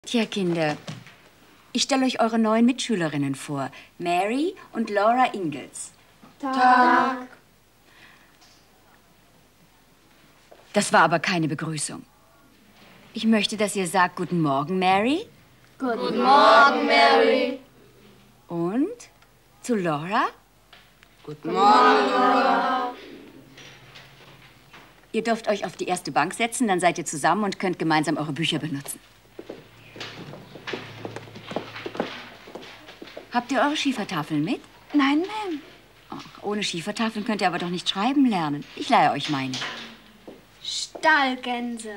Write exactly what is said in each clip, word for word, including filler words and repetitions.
Tja, Kinder, ich stelle euch eure neuen Mitschülerinnen vor. Mary und Laura Ingalls. Tag. Das war aber keine Begrüßung. Ich möchte, dass ihr sagt, guten Morgen, Mary. Guten Morgen, Mary. Und zu Laura? Guten Morgen, Laura. Ihr dürft euch auf die erste Bank setzen, dann seid ihr zusammen und könnt gemeinsam eure Bücher benutzen. Habt ihr eure Schiefertafeln mit? Nein, Ma'am. Ach, ohne Schiefertafeln könnt ihr aber doch nicht schreiben lernen. Ich leihe euch meine. Stallgänse.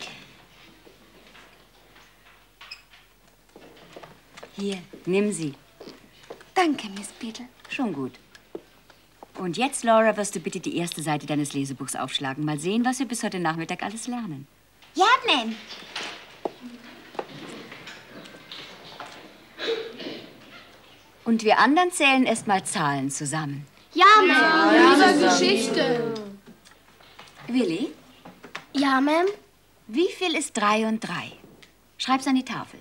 Hier, nimm sie. Danke, Miss Beadle. Schon gut. Und jetzt, Laura, wirst du bitte die erste Seite deines Lesebuchs aufschlagen. Mal sehen, was wir bis heute Nachmittag alles lernen. Ja, Ma'am. Und wir anderen zählen erst mal Zahlen zusammen. Ja, Ma'am. Ja, ja, Geschichte. Willi, Ja, Ma'am. wie viel ist drei und drei? Schreib's an die Tafel.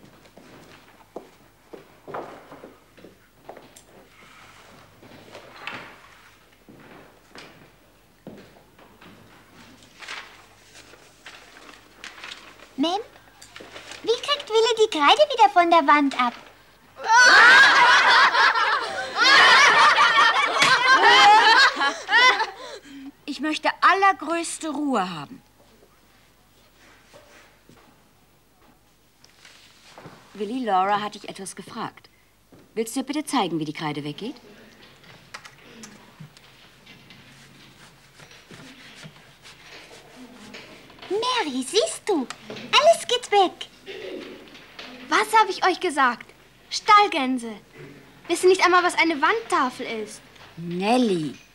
Ma'am, wie kriegt Willi die Kreide wieder von der Wand ab? Ich möchte allergrößte Ruhe haben. Willi, Laura hat dich etwas gefragt. Willst du dir bitte zeigen, wie die Kreide weggeht? Mary, siehst du? Alles geht weg. Was habe ich euch gesagt? Stallgänse. Wisst ihr nicht einmal, was eine Wandtafel ist? Nelly,